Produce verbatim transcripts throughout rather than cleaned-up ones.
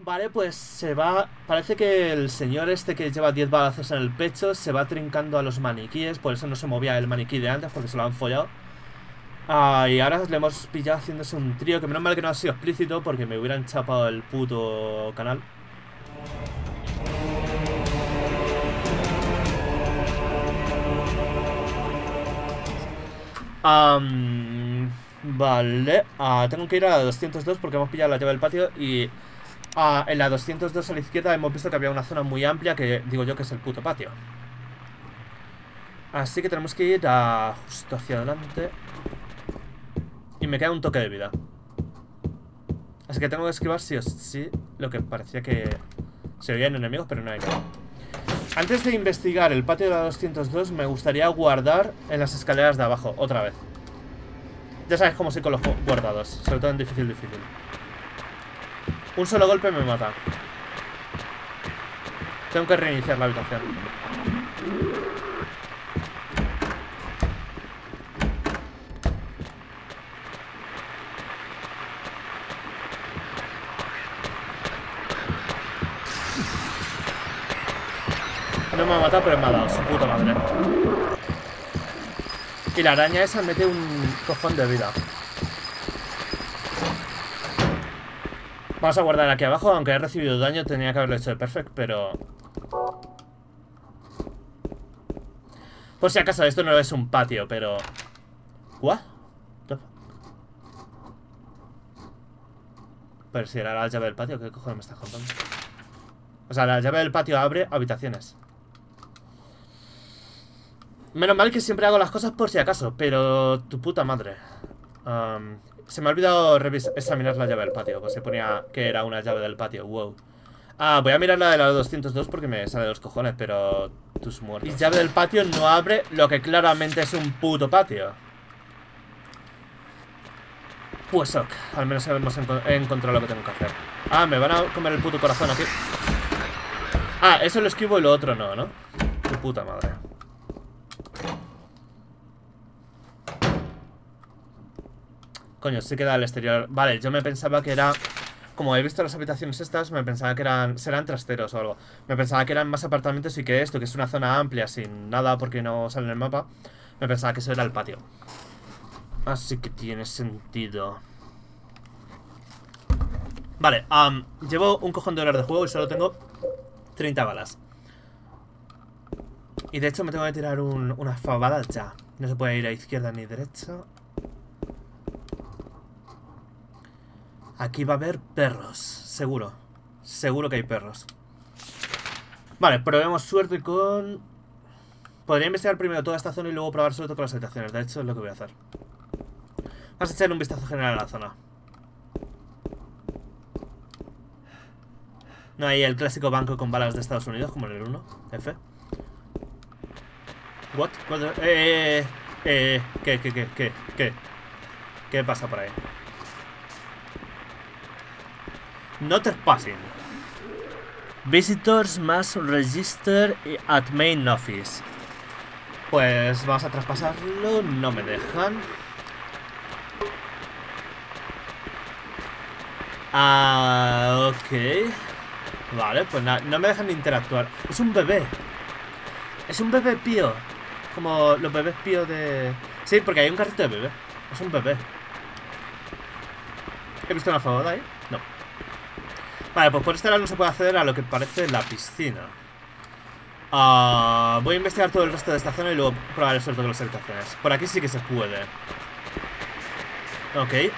Vale, pues se va... Parece que el señor este que lleva diez balazos en el pecho se va trincando a los maniquíes. Por eso no se movía el maniquí de antes, porque se lo han follado. Ah, y ahora le hemos pillado haciéndose un trío. Que menos mal que no ha sido explícito, porque me hubieran chapado el puto canal. Um, vale, uh, tengo que ir a la doscientos dos porque hemos pillado la llave del patio. Y uh, en la doscientos dos a la izquierda hemos visto que había una zona muy amplia que digo yo que es el puto patio. Así que tenemos que ir a justo hacia adelante. Y me queda un toque de vida. Así que tengo que esquivar sí o sí. Lo que parecía que se veían enemigos, pero no hay nada. Antes de investigar el patio de la doscientos dos, me gustaría guardar en las escaleras de abajo, otra vez. Ya sabes cómo soy con los guardados, sobre todo en difícil, difícil. Un solo golpe me mata. Tengo que reiniciar la habitación. No me ha matado, pero me ha dado su puta madre. Y la araña esa mete un cojón de vida. Vamos a guardar aquí abajo, aunque he recibido daño. Tenía que haberlo hecho de perfect, pero... Por si acaso, esto no es un patio, pero... ¿What? Pero si era la llave del patio, ¿qué cojones me estás contando? O sea, la llave del patio abre habitaciones. Menos mal que siempre hago las cosas por si acaso, pero tu puta madre. Um, se me ha olvidado examinar la llave del patio, pues se ponía que era una llave del patio, wow. Ah, voy a mirar la de la doscientos dos porque me sale de los cojones, pero tus muertos. Y llave del patio no abre lo que claramente es un puto patio. Pues ok, al menos hemos encontrado lo que tengo que hacer. Ah, me van a comer el puto corazón aquí. Ah, eso lo esquivo y lo otro no, ¿no? Tu puta madre. Coño, sí queda al exterior. Vale, yo me pensaba que era... Como he visto las habitaciones estas, me pensaba que eran... Serán trasteros o algo. Me pensaba que eran más apartamentos y que esto, que es una zona amplia sin nada porque no sale en el mapa. Me pensaba que eso era el patio. Así que tiene sentido. Vale, um, llevo un cojón de horas de juego y solo tengo treinta balas. Y de hecho me tengo que tirar un, una fabada ya. No se puede ir a izquierda ni derecha. Aquí va a haber perros, seguro. Seguro que hay perros. Vale, probemos suerte con... Podría investigar primero toda esta zona y luego probar suerte con las habitaciones. De hecho, es lo que voy a hacer. Vamos a echar un vistazo general a la zona. No hay el clásico banco con balas de Estados Unidos como en el uno. F. What? What? Eh, eh, eh, ¿qué, qué, qué, qué, qué? ¿Qué pasa por ahí? No trespassing. Visitors must register at main office. Pues vamos a traspasarlo. No me dejan. Ah, ok. Vale, pues nada, no me dejan interactuar. Es un bebé. Es un bebé pío. Como los bebés pío de... Sí, porque hay un carrito de bebé. Es un bebé. ¿He visto una fabada ahí? No. Vale, pues por este lado no se puede acceder a lo que parece la piscina. uh, Voy a investigar todo el resto de esta zona y luego probar el suerte con las habitaciones. Por aquí sí que se puede. Ok.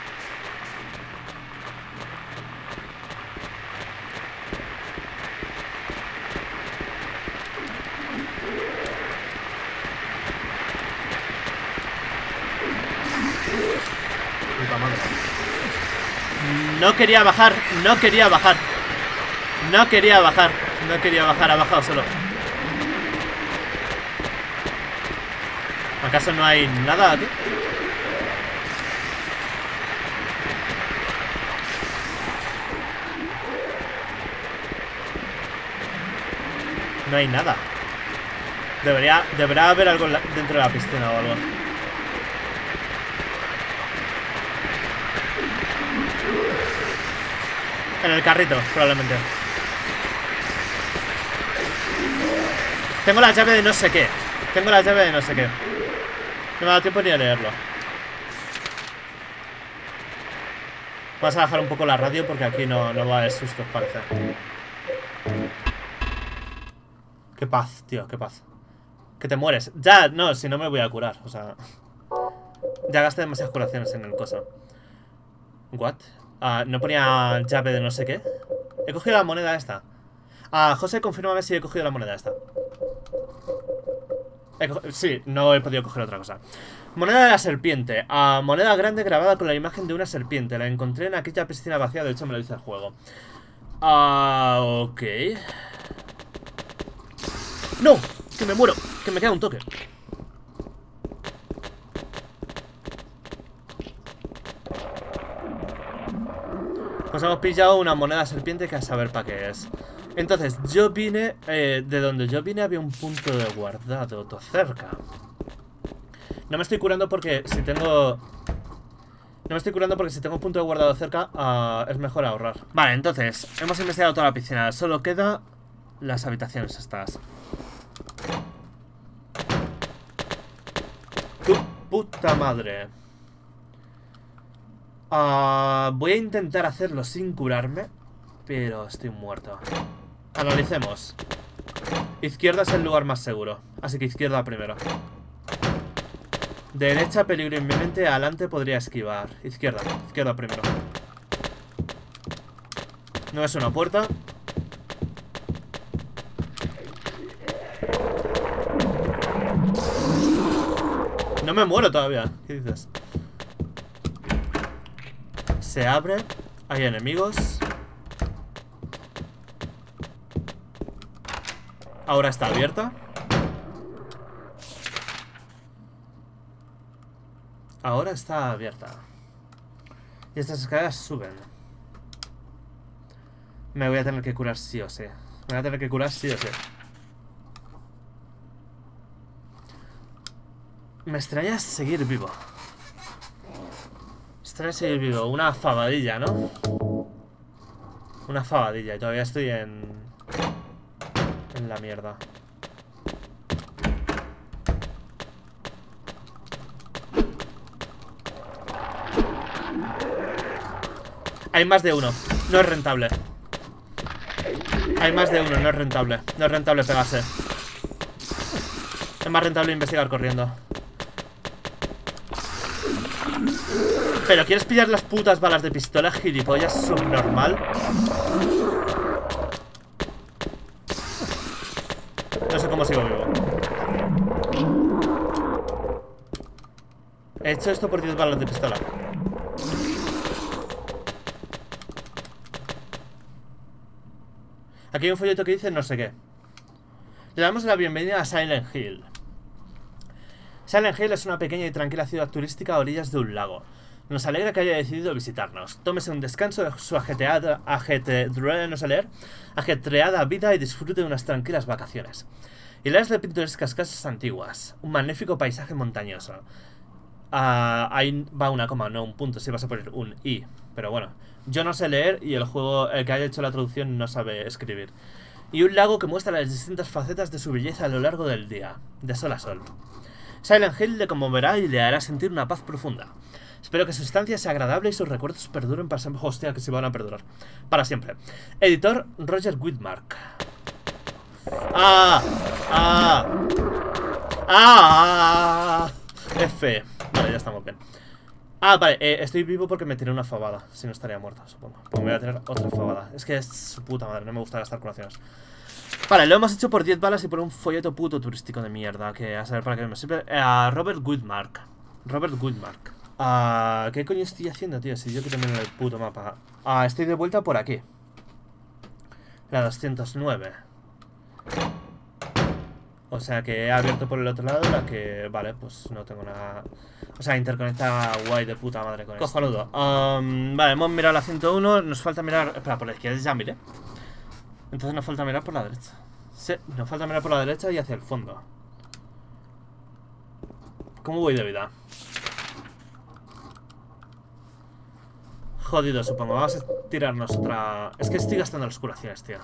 No quería bajar, no quería bajar. No quería bajar, no quería bajar, ha bajado solo. ¿Acaso no hay nada aquí? No hay nada. Debería, debería haber algo dentro de la piscina o algo. En el carrito, probablemente. Tengo la llave de no sé qué. Tengo la llave de no sé qué. No me ha dado tiempo ni a leerlo. Vas a bajar un poco la radio porque aquí no, no va a haber sustos, parece. Qué paz, tío, qué paz. Que te mueres. Ya, no, si no me voy a curar. O sea, ya gasté demasiadas curaciones en el coso. What? Ah, no ponía llave de no sé qué. He cogido la moneda esta. Ah, José, confírmame si he cogido la moneda esta. He sí, no he podido coger otra cosa. Moneda de la serpiente. Ah, moneda grande grabada con la imagen de una serpiente. La encontré en aquella piscina vacía. De hecho, me lo dice el juego. Ah, ok. ¡No! ¡Que me muero! ¡Que me queda un toque! Pues hemos pillado una moneda serpiente que a saber para qué es. Entonces, yo vine... Eh, de donde yo vine había un punto de guardado todo cerca. No me estoy curando porque si tengo... No me estoy curando porque si tengo un punto de guardado cerca, uh, es mejor ahorrar. Vale, entonces, hemos investigado toda la piscina. Solo queda las habitaciones estas. Tu puta madre. Uh, voy a intentar hacerlo sin curarme, pero estoy muerto. Analicemos. Izquierda es el lugar más seguro, así que izquierda primero. Derecha, peligro inminente. Adelante podría esquivar. Izquierda, izquierda primero. No es una puerta. No me muero todavía. ¿Qué dices? Se abre. Hay enemigos. Ahora está abierta. Ahora está abierta. Y estas escaleras suben. Me voy a tener que curar sí o sí. Me voy a tener que curar sí o sí. Me extraña seguir vivo. Me extraña seguir vivo. Una fabadilla, ¿no? Una fabadilla. Y todavía estoy en... En la mierda. Hay más de uno. No es rentable. Hay más de uno. No es rentable. No es rentable pegarse. Es más rentable investigar corriendo. ¿Pero quieres pillar las putas balas de pistola, gilipollas subnormal? No sé cómo sigo vivo. He hecho esto por diez balas de pistola. Aquí hay un folleto que dice no sé qué. Le damos la bienvenida a Silent Hill. Silent Hill es una pequeña y tranquila ciudad turística a orillas de un lago. Nos alegra que haya decidido visitarnos. Tómese un descanso de su ajetreada, ajetreada, no sé leer, ajetreada vida y disfrute de unas tranquilas vacaciones. Hileras de pintorescas casas antiguas. Un magnífico paisaje montañoso. Uh, ahí va una coma, no un punto. Si vas a poner un i. Pero bueno, yo no sé leer y el juego, el que haya hecho la traducción, no sabe escribir. Y un lago que muestra las distintas facetas de su belleza a lo largo del día, de sol a sol. Silent Hill le conmoverá y le hará sentir una paz profunda. Espero que su estancia sea agradable y sus recuerdos perduren para siempre. Hostia, que se van a perdurar. Para siempre. Editor Roger Widmark. ¡Ah! ¡Ah! ¡Ah! F. Vale, ya estamos bien. Ah, vale, eh, estoy vivo porque me tiré una fabada. Si no estaría muerto, supongo. Pues me voy a tener otra fabada. Es que es su puta madre, no me gusta gastar curaciones. Vale, lo hemos hecho por diez balas y por un folleto puto turístico de mierda. Que a saber para qué me sirve. A uh, Robert Widmark. Robert Widmark. Uh, ¿Qué coño estoy haciendo, tío? Si yo quiero mirar el puto mapa. Ah, uh, estoy de vuelta por aquí. La doscientos nueve. O sea que he abierto por el otro lado la que... Vale, pues no tengo nada... O sea, interconecta guay de puta madre con esto. Cojonudo. Um, vale, hemos mirado la ciento uno. Nos falta mirar... Espera, por la izquierda ya miré. Entonces nos falta mirar por la derecha. Sí, nos falta mirar por la derecha y hacia el fondo. ¿Cómo voy de vida? jodido, supongo. Vamos a tirarnos otra... Es que estoy gastando las curaciones, tío.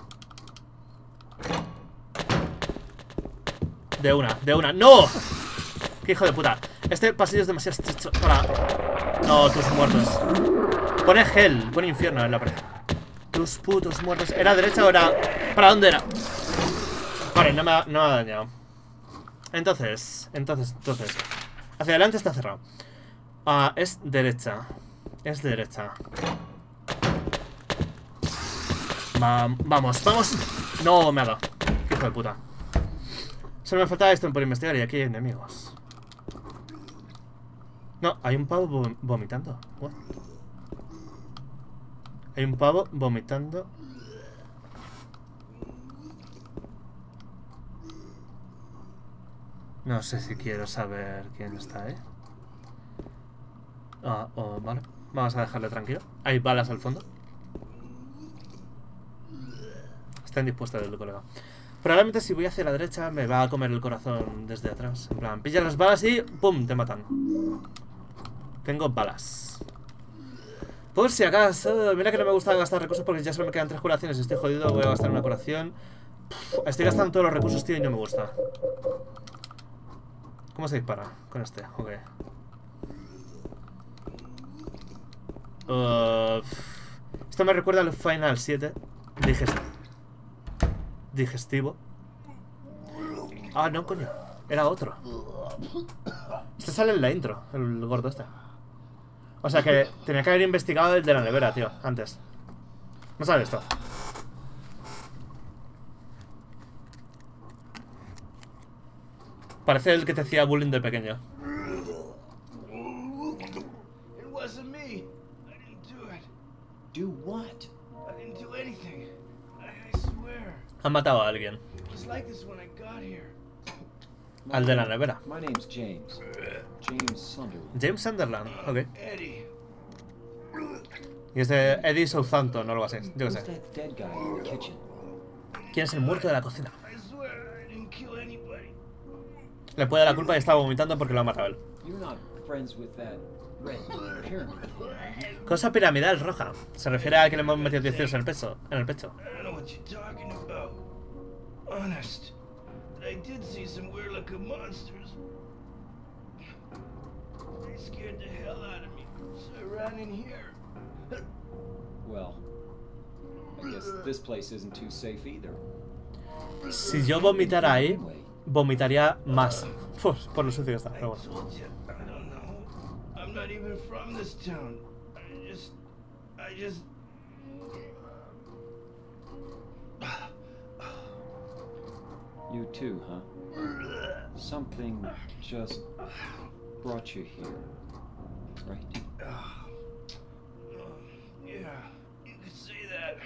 De una, de una. ¡No! ¡Qué hijo de puta! Este pasillo es demasiado estrecho para... No, tus muertos. Pone hell, pone infierno en la pared. Tus putos muertos. ¿Era derecha o era...? ¿Para dónde era? Vale, no me ha, no me ha dañado. Entonces, entonces, entonces hacia adelante está cerrado. Ah, es derecha. Es derecha. Va, vamos, vamos. No, me ha dado. Qué hijo de puta. Solo me falta esto por investigar y aquí hay enemigos. No, hay un pavo vom vomitando. What? Hay un pavo vomitando. No sé si quiero saber quién está ahí. Ah, oh, vale. Vamos a dejarle tranquilo. Hay balas al fondo. Está indispuesta del colega. Probablemente si voy hacia la derecha me va a comer el corazón desde atrás. En plan, pillas las balas y ¡pum! Te matan. Tengo balas. Por si acaso, mira que no me gusta gastar recursos porque ya solo me quedan tres curaciones y estoy jodido. Voy a gastar una curación. Pff, estoy gastando todos los recursos, tío, y no me gusta. ¿Cómo se dispara con este? Ok. Uh, esto me recuerda al Final siete. Digest Digestivo. Ah, no, coño. Era otro. Este sale en la intro, el gordo este. O sea que tenía que haber investigado el de la nevera, tío, antes. No sabe esto. Parece el que te hacía bullying de pequeño. Han matado a alguien. Al de la nevera. James Sunderland, ok. Y es de Eddie Southampton o algo así, yo qué sé. ¿Quién es el muerto de la cocina? Le puede dar la culpa y estaba vomitando porque lo ha matado él. Cosa piramidal roja. Se refiere a que le hemos metido diez tiros en el pecho. En el pecho. Si yo vomitara ahí, vomitaría más. Uf, por lo sucio que está, pero bueno. You too, huh? Something just brought you here, right? Yeah, you could say that.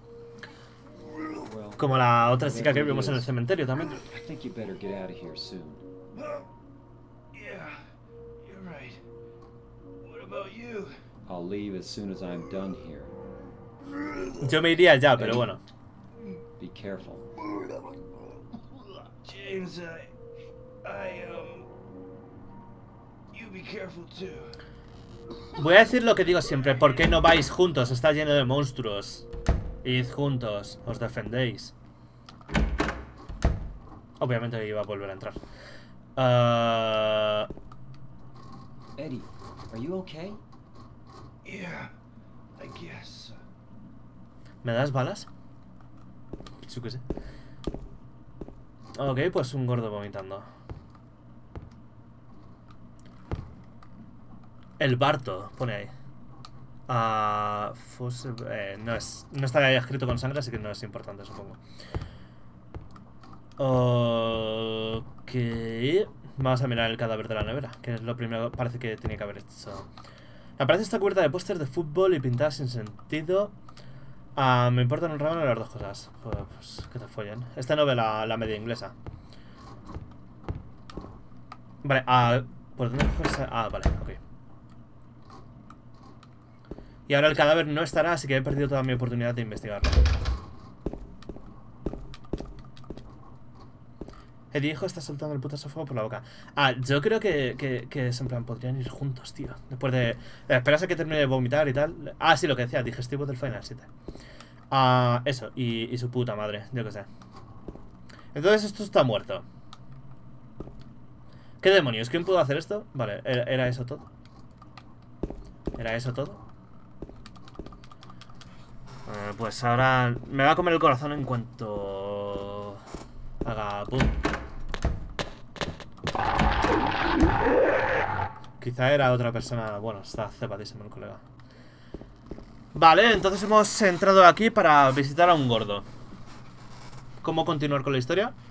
Como la otra chica que vimos en el cementerio también. I think you better get out of here soon. Yeah, you're right. What about you? I'll leave as soon as I'm done here. Yo me iría ya, pero bueno. Be careful. James, I, I, um, you be careful too. Voy a decir lo que digo siempre. ¿Por qué no vais juntos? Está lleno de monstruos. Id juntos, os defendéis. Obviamente iba a volver a entrar. Uh... Eddie, are you okay? Yeah, I guess. ¿Me das balas? Yo qué sé. Ok, pues un gordo vomitando. El Barto, pone ahí. Uh, Fus, eh, no es. No está ahí escrito con sangre, así que no es importante, supongo. Ok. Vamos a mirar el cadáver de la nevera, que es lo primero parece que tenía que haber hecho. La pared está cubierta de pósters de fútbol y pintadas sin sentido. Uh, me importan un rábano las dos cosas. Pues, pues que te follen. Esta no ve la, la media inglesa. Vale, uh, ¿por dónde cogerse? Ah, vale, ok. Y ahora el cadáver no estará, así que he perdido toda mi oportunidad de investigarlo. El hijo está soltando el puto fuego por la boca. Ah, yo creo que, que, que es en plan, podrían ir juntos, tío. Después de... Eh, esperas a que termine de vomitar y tal. Ah, sí, lo que decía, digestivo del Final siete. Ah, eso, y, y su puta madre, yo qué sé. Entonces esto está muerto. ¿Qué demonios? ¿Quién pudo hacer esto? Vale, era, era eso todo. Era eso todo. Eh, pues ahora me va a comer el corazón en cuanto haga pum. Quizá era otra persona. Bueno, está cepadísimo el colega. Vale, entonces hemos entrado aquí para visitar a un gordo. ¿Cómo continuar con la historia?